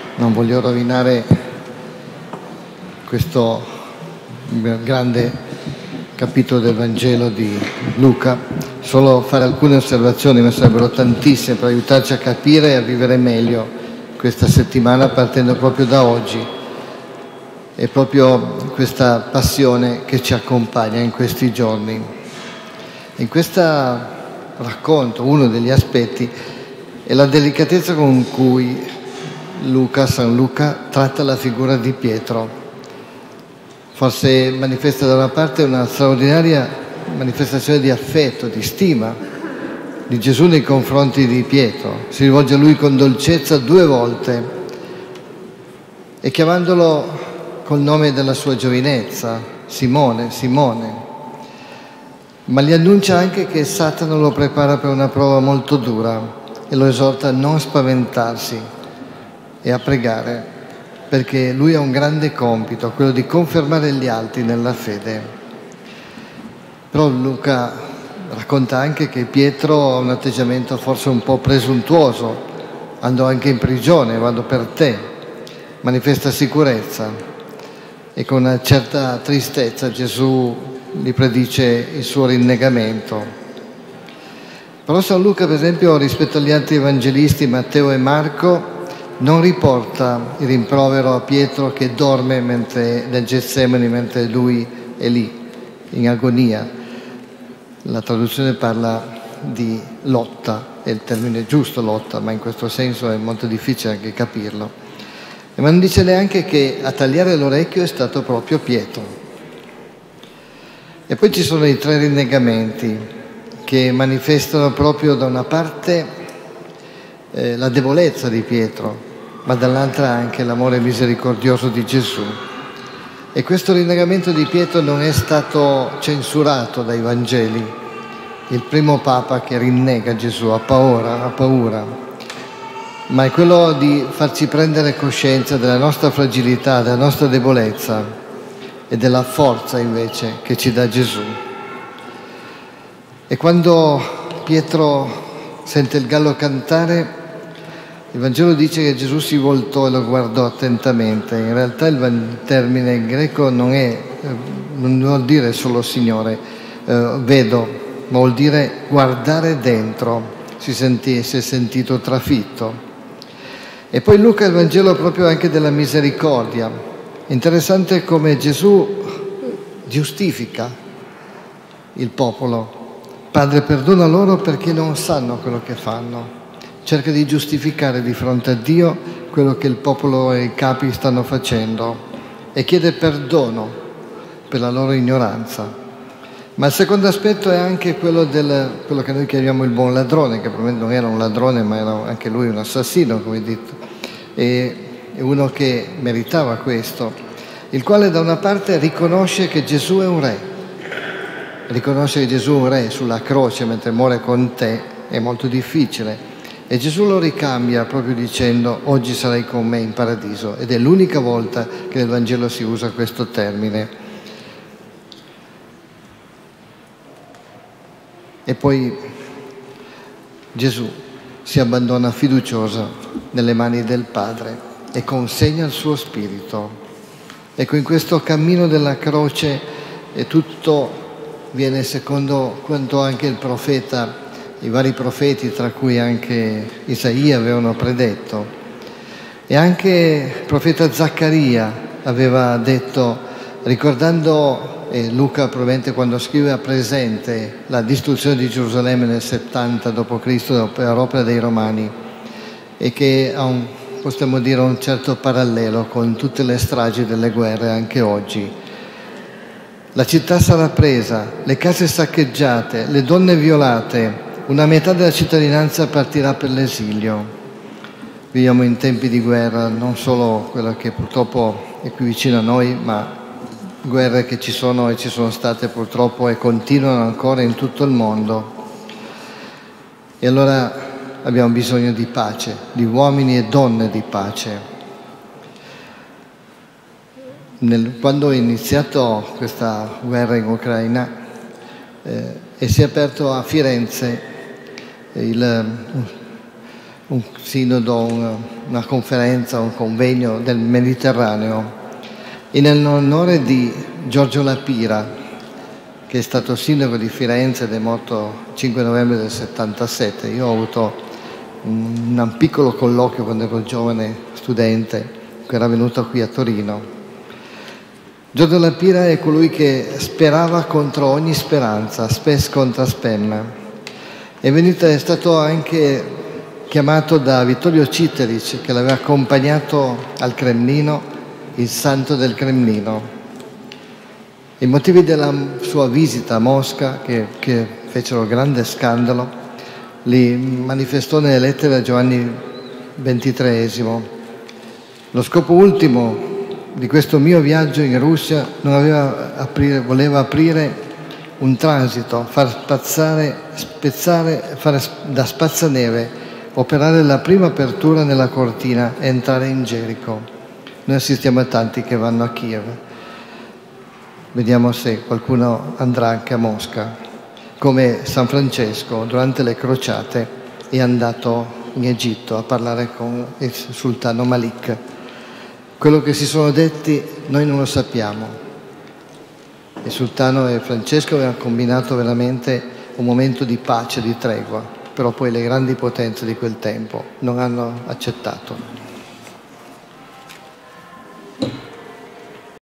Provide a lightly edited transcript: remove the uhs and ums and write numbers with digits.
Non voglio rovinare questo grande capitolo del Vangelo di Luca, solo fare alcune osservazioni, ma sarebbero tantissime per aiutarci a capire e a vivere meglio questa settimana, partendo proprio da oggi. È proprio questa passione che ci accompagna in questi giorni. In questo racconto, uno degli aspetti è la delicatezza con cui San Luca tratta la figura di Pietro. Forse manifesta da una parte una straordinaria manifestazione di affetto, di stima di Gesù nei confronti di Pietro. Si rivolge a lui con dolcezza 2 volte e chiamandolo col nome della sua giovinezza, Simone, Simone. Ma gli annuncia anche che Satana lo prepara per una prova molto dura e lo esorta a non spaventarsi e a pregare, perché lui ha un grande compito, quello di confermare gli altri nella fede. Però Luca racconta anche che Pietro ha un atteggiamento forse un po' presuntuoso: andò anche in prigione, vado per te, manifesta sicurezza, e con una certa tristezza Gesù gli predice il suo rinnegamento. Però San Luca, per esempio, rispetto agli altri evangelisti, Matteo e Marco, non riporta il rimprovero a Pietro che dorme nel Getsemani mentre lui è lì, in agonia. La traduzione parla di lotta, è il termine giusto, lotta, ma in questo senso è molto difficile anche capirlo. Ma non dice neanche che a tagliare l'orecchio è stato proprio Pietro. E poi ci sono i 3 rinnegamenti che manifestano proprio da una parte la debolezza di Pietro, ma dall'altra anche l'amore misericordioso di Gesù. E questo rinnegamento di Pietro non è stato censurato dai Vangeli. Il primo Papa che rinnega Gesù ha paura, ma è quello di farci prendere coscienza della nostra fragilità, della nostra debolezza e della forza invece che ci dà Gesù. E quando Pietro sente il gallo cantare, il Vangelo dice che Gesù si voltò e lo guardò attentamente. In realtà il termine greco non vuol dire solo Signore, vedo, ma vuol dire guardare dentro. Si è sentito trafitto. E poi Luca è il Vangelo proprio anche della misericordia. Interessante come Gesù giustifica il popolo. Padre, perdona loro perché non sanno quello che fanno. Cerca di giustificare di fronte a Dio quello che il popolo e i capi stanno facendo e chiede perdono per la loro ignoranza. Ma il secondo aspetto è anche quello che noi chiamiamo il buon ladrone, che probabilmente non era un ladrone, ma era anche lui un assassino, come detto, e uno che meritava questo, il quale da una parte riconosce che Gesù è un re. Riconoscere che Gesù è un re sulla croce mentre muore con te è molto difficile. E Gesù lo ricambia proprio dicendo: oggi sarai con me in paradiso. Ed è l'unica volta che nel Vangelo si usa questo termine. E poi Gesù si abbandona fiducioso nelle mani del Padre e consegna il suo spirito. Ecco, in questo cammino della croce tutto viene secondo quanto anche i vari profeti, tra cui anche Isaia, avevano predetto. E anche il profeta Zaccaria aveva detto, ricordando, Luca probabilmente quando scrive ha presente la distruzione di Gerusalemme nel 70 d.C. per opera dei Romani, e che ha possiamo dire un certo parallelo con tutte le stragi delle guerre anche oggi. La città sarà presa, le case saccheggiate, le donne violate, una metà della cittadinanza partirà per l'esilio. Viviamo in tempi di guerra, non solo quella che purtroppo è qui vicino a noi, ma guerre che ci sono e ci sono state purtroppo e continuano ancora in tutto il mondo. E allora abbiamo bisogno di pace, di uomini e donne di pace. Quando è iniziata questa guerra in Ucraina e si è aperto a Firenze un sinodo, una conferenza, un convegno del Mediterraneo in onore di Giorgio La Pira, che è stato sindaco di Firenze ed è morto il 5 novembre del 77. Io ho avuto un piccolo colloquio quando ero giovane studente, che era venuto qui a Torino. Giorgio La Pira è colui che sperava contro ogni speranza, spes contra spem. È stato anche chiamato da Vittorio Citteric, che l'aveva accompagnato al Cremlino, il santo del Cremlino. I motivi della sua visita a Mosca, che fecero grande scandalo, li manifestò nelle lettere a Giovanni XXIII. Lo scopo ultimo di questo mio viaggio in Russia voleva aprire un transito, far spezzare, fare da spazzaneve, operare la prima apertura nella cortina e entrare in Gerico. Noi assistiamo a tanti che vanno a Kiev. Vediamo se qualcuno andrà anche a Mosca. Come San Francesco, durante le crociate, è andato in Egitto a parlare con il sultano Malik. Quello che si sono detti noi non lo sappiamo. Il sultano e Francesco avevano combinato veramente un momento di pace, di tregua, però poi le grandi potenze di quel tempo non hanno accettato.